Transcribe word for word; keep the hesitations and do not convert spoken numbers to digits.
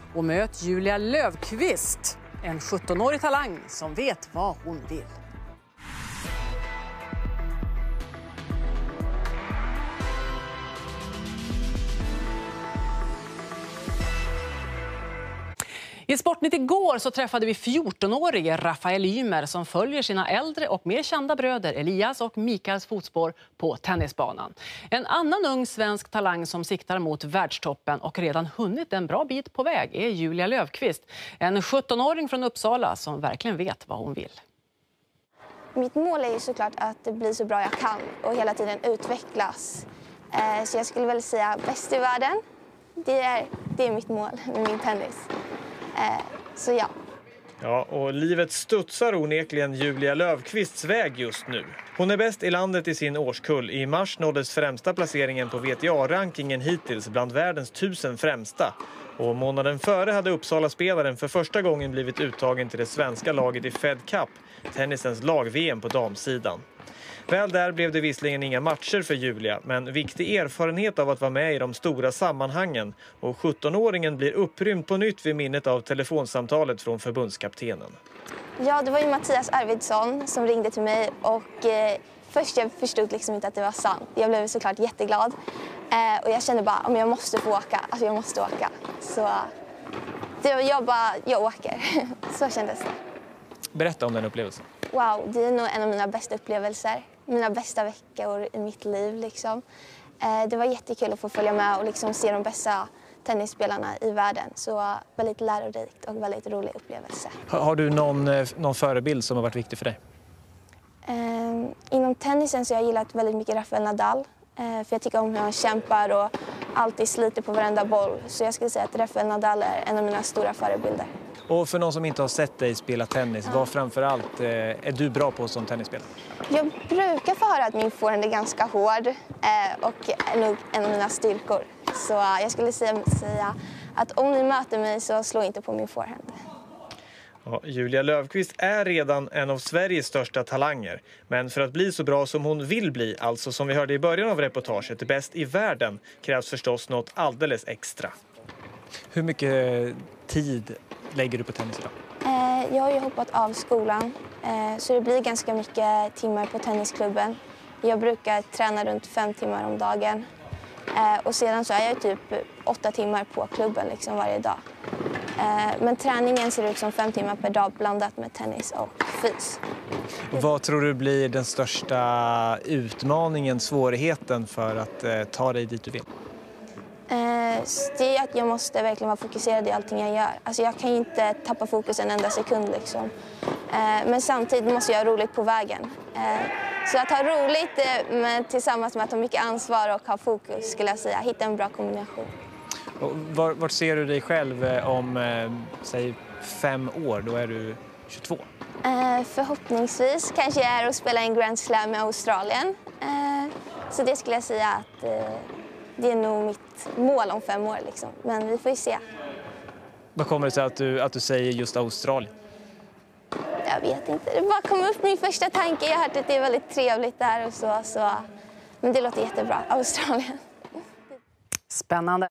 Och möt Julia Löfqvist, en sjuttonårig talang som vet vad hon vill. I Sportnytt igår så träffade vi fjortonårige Rafael Ymer som följer sina äldre och mer kända bröder Elias och Mikaels fotspår på tennisbanan. En annan ung svensk talang som siktar mot världstoppen och redan hunnit en bra bit på väg är Julia Löfqvist. En sjuttonåring från Uppsala som verkligen vet vad hon vill. Mitt mål är ju såklart att bli så bra jag kan och hela tiden utvecklas. Så jag skulle väl säga bäst i världen. Det är, det är mitt mål med min tennis. Så ja. Ja, och livet studsar onekligen Julia Löfqvists väg just nu. Hon är bäst i landet i sin årskull. I mars nåddes främsta placeringen på V T A-rankingen hittills bland världens tusen främsta. Och månaden före hade Uppsala-spelaren för första gången blivit uttagen till det svenska laget i Fed Cup, tennisens lag-V M på damsidan. Väl där blev det visserligen inga matcher för Julia, men viktig erfarenhet av att vara med i de stora sammanhangen. Och sjuttonåringen blir upprymd på nytt vid minnet av telefonsamtalet från förbundskaptenen. Ja, det var ju Mattias Arvidsson som ringde till mig och eh, först jag förstod liksom inte att det var sant. Jag blev såklart jätteglad eh, och jag kände bara att jag måste få åka, alltså jag måste åka. Så det var jag bara, jag åker. Så kändes det. Berätta om den upplevelsen. Wow, det är nog en av mina bästa upplevelser. Mina bästa veckor i mitt liv. Liksom. Eh, det var jättekul att få följa med och liksom se de bästa tennisspelarna i världen. Så väldigt lärorikt och väldigt rolig upplevelse. Har du någon, någon förebild som har varit viktig för dig? Eh, inom tennisen så har jag gillat väldigt mycket Rafael Nadal. Eh, för jag tycker om hur han kämpar och alltid sliter på varenda boll. Så jag skulle säga att Rafael Nadal är en av mina stora förebilder. Och för någon som inte har sett dig spela tennis, ja. Vad framförallt eh, är du bra på som tennisspelare? Jag brukar få höra att min forehand är ganska hård eh, och är nog en av mina styrkor. Så eh, jag skulle säga, säga att om ni möter mig så slå inte på min forehand. Ja, Julia Löfqvist är redan en av Sveriges största talanger. Men för att bli så bra som hon vill bli, alltså som vi hörde i början av reportaget, bäst i världen, krävs förstås något alldeles extra. Hur mycket tid lägger du på tennis idag? Eh, jag har ju hoppat av skolan eh, så det blir ganska mycket timmar på tennisklubben. Jag brukar träna runt fem timmar om dagen. Eh, och sedan så är jag typ åtta timmar på klubben liksom varje dag. Eh, men träningen ser ut som fem timmar per dag blandat med tennis och fys. Vad tror du blir den största utmaningen, svårigheten för att eh, ta dig dit du vill? Eh, det är att jag måste verkligen vara fokuserad i allting jag gör. Alltså jag kan ju inte tappa fokus en enda sekund liksom. Eh, men samtidigt måste jag ha roligt på vägen. Eh, så att ha roligt eh, men tillsammans med att ha mycket ansvar och ha fokus skulle jag säga. Hitta en bra kombination. Och var, vart ser du dig själv om eh, säg fem år? Då är du tjugotvå. Eh, förhoppningsvis kanske jag är och spela en Grand Slam med Australien. Eh, så det skulle jag säga att eh, det är nog mitt mål om fem år liksom. Men vi får ju se. Vad kommer det sig att du, att du säger just Australien? Jag vet inte. Det bara kom upp min första tanke. Jag har hört att det är väldigt trevligt där och så. så. Men det låter jättebra. Australien. Spännande.